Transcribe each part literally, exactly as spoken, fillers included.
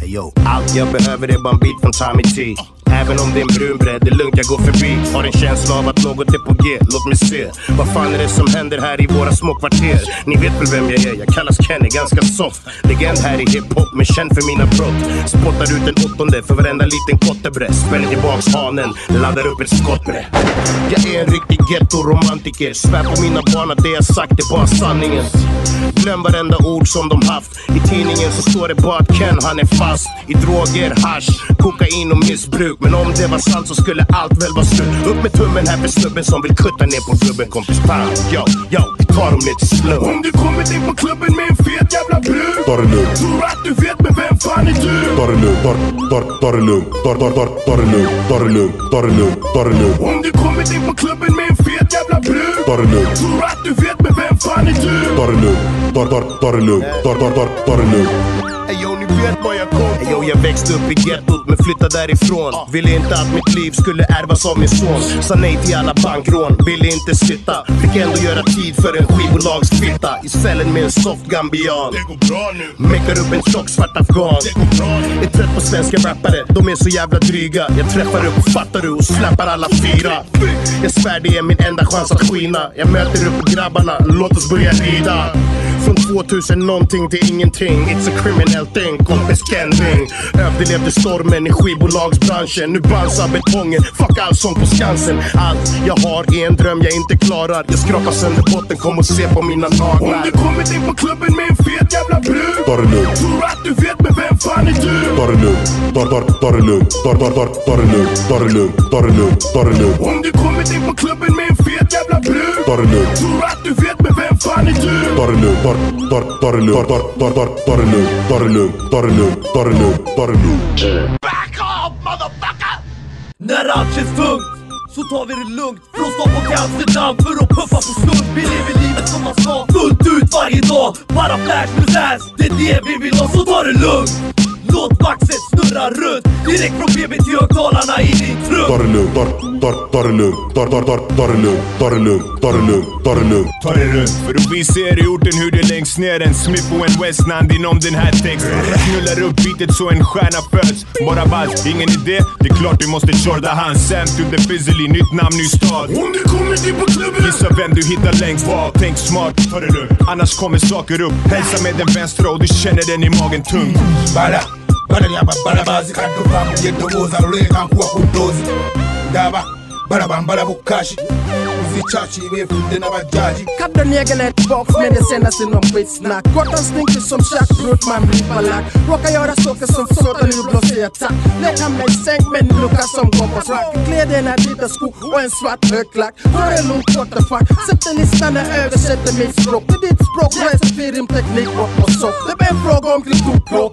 Yo, allt jag behöver är bara en bit från Tommy T. Även om det är en brun bredd, det är lugnt jag går förbi. Har en känsla av att något är på G, låt mig se. Vad fan är det som händer här i våra små kvarter? Ni vet väl vem jag är, jag kallas Kenny, ganska soft. Legend här i hiphop, men känd för mina brott. Spottar ut en åttonde för varenda liten kottebredd. Spänner tillbaks hanen, laddar upp ett skottbredd. Jag är en riktig ghetto-romantiker. Svär på mina barn att det jag sagt är bara sanningen. Glöm varenda ord som de haft. I tidningen så står det bara att Ken han är fast i droger, hash, kokain och missbruk. Men om det var sant så skulle allt väl vara slut. Upp med tummen här för snubben som vill kutta ner på klubben. Kompis Pam, yo, yo, ta dem ner till slum. Om du kommit in på klubben med en fet jävla brud, ta det lugnt. Tror att du vet, men vem fan är du? Ta det lugnt, ta det lugnt. Ta det lugnt, ta det lugnt, ta det lugnt, ta det lugnt. Om du kommit in på klubben med en fet jävla brud, ta det lugnt. Tror att du vet, men vem fan är du? Ta det lugnt, ta det lugnt, ta det lugnt. Eyo, ni vet var jag kom. Eyo, jag växte upp i gettot men flyttade därifrån. Ville inte att mitt liv skulle ärvas av min son. Sa nej till alla bankrån, ville inte sitta. Fick ändå göra tid för en skivbolagsfitta. I cellen med en soft gambian. Det går bra nu. Mäckar upp en tjock svart afghan. Det går bra nu. Är trött på svenska rappare, de är så jävla dryga. Jag träffar upp, fattar du, och släppar alla fyra. Jag svär det är min enda chans att skina. Jag möter upp grabbarna, låt oss börja rida. Från tvåtusen någonting till ingenting. It's a criminal thing, kompis Kenring. Överlevde stormen i skivbolagsbranschen. Nu bansar betongen, fuck all sång på Skansen. Allt jag har är en dröm jag inte klarar. Jag skrapar sönder botten, kom och se på mina naglar. Om du kommit in på klubben med en fet jävla brud, ta det lugnt. Tror att du vet, men vem fan är du? Ta det lugnt, ta det lugnt, ta det lugnt, ta det lugnt, ta det lugnt, ta det lugnt, ta det lugnt. Om du kommit in på klubben med en fet jävla brud, ta det lugnt. Tror att du vet, men vem fan är du? Ta det lugnt. Ta det lugnt, ta det lugnt, ta det lugnt, ta det lugnt, ta det lugnt, ta det lugnt. Back off, motherfucker! När allt känns tungt så tar vi det lugnt. Från Stockholm till Amsterdam för att puffa på stund. Vi lever livet som man ska, fullt ut varje dag. Bara flash med dance, det är det vi vill ha, så ta det lugnt. Låt maxet snurra runt, direkt från B B till högtalarna i din trupp. Ta det lugnt, ta det lugnt, ta det lugnt, ta det lugnt, ta det lugnt, ta det lugnt, ta det lugnt. Ta det lugnt, för att visa er i orten hur det längst ner en Smith och en Westland inom den här texten. Knullar upp bitet så en stjärna föds. Bara buzz, ingen idé, det är klart du måste körda hans. Sam to the Fizzly, nytt namn, ny stad. Om du kommer in på klubben, gissa vem du hittar längst bak. Tänk smart, ta det lugnt, annars kommer saker upp. Hälsa med den vänstra och du känner den i magen tung. Bara Bara nyamba, bara bazi, kanto famu, yeto oza, rule kankuwa kudozi. Daba, bara bambara bukashi. Uzi chachi, wefunde na bajaji. Cut the nigga let box, men det sendaste någon skitsnack. Gatan stinker som tjackbrott, man blir ballack. Råkar göra saker som sådär, nu blåser i attack. Lätt hamna i sänk, men lukar som gombasrack. Kläderna, vita skor och en svart högklack. Ta det lugnt, what the fuck. Sätt den listan när översätter mitt språk. Det är ditt språk, läser filmteknik och så. Det är en fråga om klipptokråk.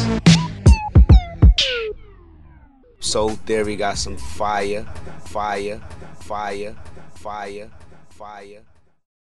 Soul Theory got some fire, fire, fire, fire, fire.